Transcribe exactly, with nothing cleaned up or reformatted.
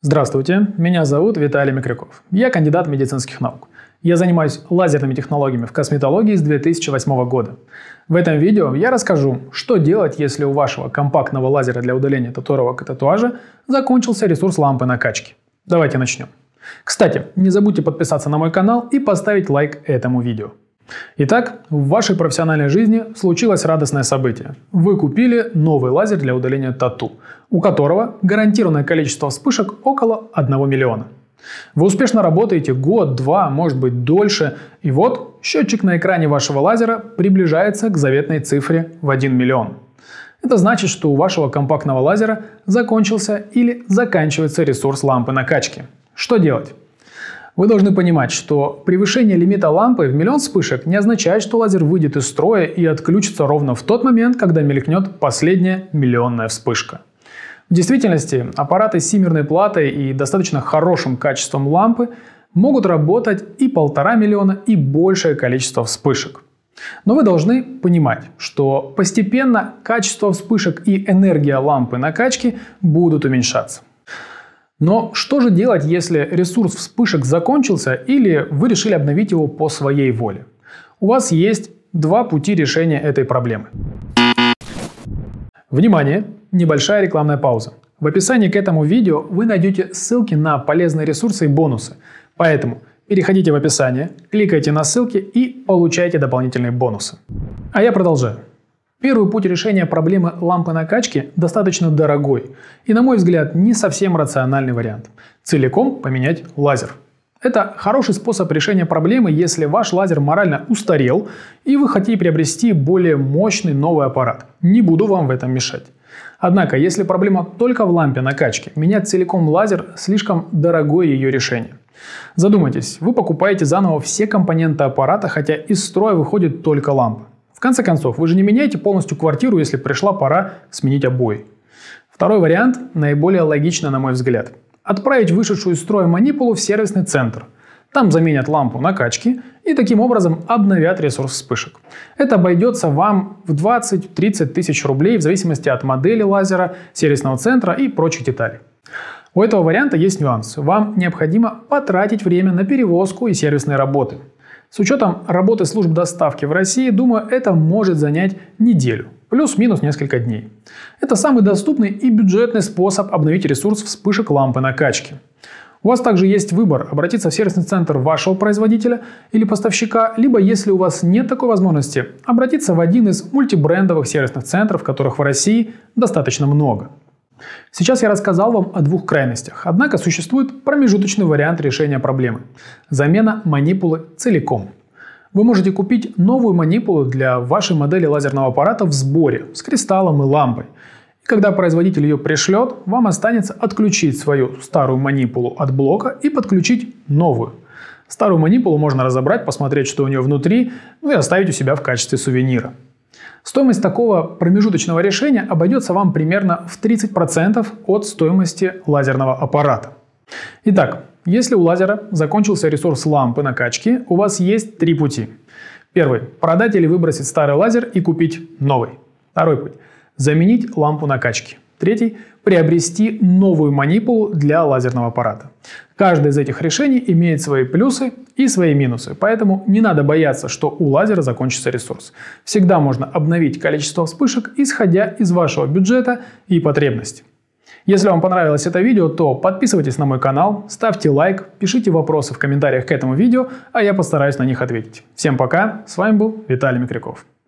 Здравствуйте, меня зовут Виталий Микрюков. Я кандидат медицинских наук. Я занимаюсь лазерными технологиями в косметологии с две тысячи восьмого года. В этом видео я расскажу, что делать, если у вашего компактного лазера для удаления татуировок и татуажа закончился ресурс лампы накачки. Давайте начнем. Кстати, не забудьте подписаться на мой канал и поставить лайк этому видео. Итак, в вашей профессиональной жизни случилось радостное событие. Вы купили новый лазер для удаления тату, у которого гарантированное количество вспышек около одного миллиона. Вы успешно работаете год, два, может быть дольше, и вот счетчик на экране вашего лазера приближается к заветной цифре в один миллион. Это значит, что у вашего компактного лазера закончился или заканчивается ресурс лампы накачки. Что делать? Вы должны понимать, что превышение лимита лампы в миллион вспышек не означает, что лазер выйдет из строя и отключится ровно в тот момент, когда мелькнет последняя миллионная вспышка. В действительности, аппараты с симмерной платой и достаточно хорошим качеством лампы могут работать и полтора миллиона, и большее количество вспышек. Но вы должны понимать, что постепенно качество вспышек и энергия лампы накачки будут уменьшаться. Но что же делать, если ресурс вспышек закончился или вы решили обновить его по своей воле? У вас есть два пути решения этой проблемы. Внимание! Небольшая рекламная пауза. В описании к этому видео вы найдете ссылки на полезные ресурсы и бонусы. Поэтому переходите в описание, кликайте на ссылки и получайте дополнительные бонусы. А я продолжаю. Первый путь решения проблемы лампы накачки достаточно дорогой и, на мой взгляд, не совсем рациональный вариант – целиком поменять лазер. Это хороший способ решения проблемы, если ваш лазер морально устарел и вы хотите приобрести более мощный новый аппарат. Не буду вам в этом мешать. Однако, если проблема только в лампе накачки, менять целиком лазер – слишком дорогое ее решение. Задумайтесь, вы покупаете заново все компоненты аппарата, хотя из строя выходит только лампа. В конце концов, вы же не меняете полностью квартиру, если пришла пора сменить обои. Второй вариант наиболее логично, на мой взгляд. Отправить вышедшую из строя манипулу в сервисный центр. Там заменят лампу накачки и таким образом обновят ресурс вспышек. Это обойдется вам в двадцать-тридцать тысяч рублей в зависимости от модели лазера, сервисного центра и прочих деталей. У этого варианта есть нюанс. Вам необходимо потратить время на перевозку и сервисные работы. С учетом работы служб доставки в России, думаю, это может занять неделю, плюс-минус несколько дней. Это самый доступный и бюджетный способ обновить ресурс вспышек лампы накачки. У вас также есть выбор – обратиться в сервисный центр вашего производителя или поставщика, либо, если у вас нет такой возможности, обратиться в один из мультибрендовых сервисных центров, которых в России достаточно много. Сейчас я рассказал вам о двух крайностях, однако существует промежуточный вариант решения проблемы – замена манипулы целиком. Вы можете купить новую манипулу для вашей модели лазерного аппарата в сборе с кристаллом и лампой. И когда производитель ее пришлет, вам останется отключить свою старую манипулу от блока и подключить новую. Старую манипулу можно разобрать, посмотреть, что у нее внутри, ну и оставить у себя в качестве сувенира. Стоимость такого промежуточного решения обойдется вам примерно в тридцать процентов от стоимости лазерного аппарата. Итак, если у лазера закончился ресурс лампы накачки, у вас есть три пути. Первый – продать или выбросить старый лазер и купить новый. Второй путь – заменить лампу накачки. Третий – приобрести новую манипулу для лазерного аппарата. Каждое из этих решений имеет свои плюсы и свои минусы, поэтому не надо бояться, что у лазера закончится ресурс. Всегда можно обновить количество вспышек, исходя из вашего бюджета и потребностей. Если вам понравилось это видео, то подписывайтесь на мой канал, ставьте лайк, пишите вопросы в комментариях к этому видео, а я постараюсь на них ответить. Всем пока, с вами был Виталий Микрюков.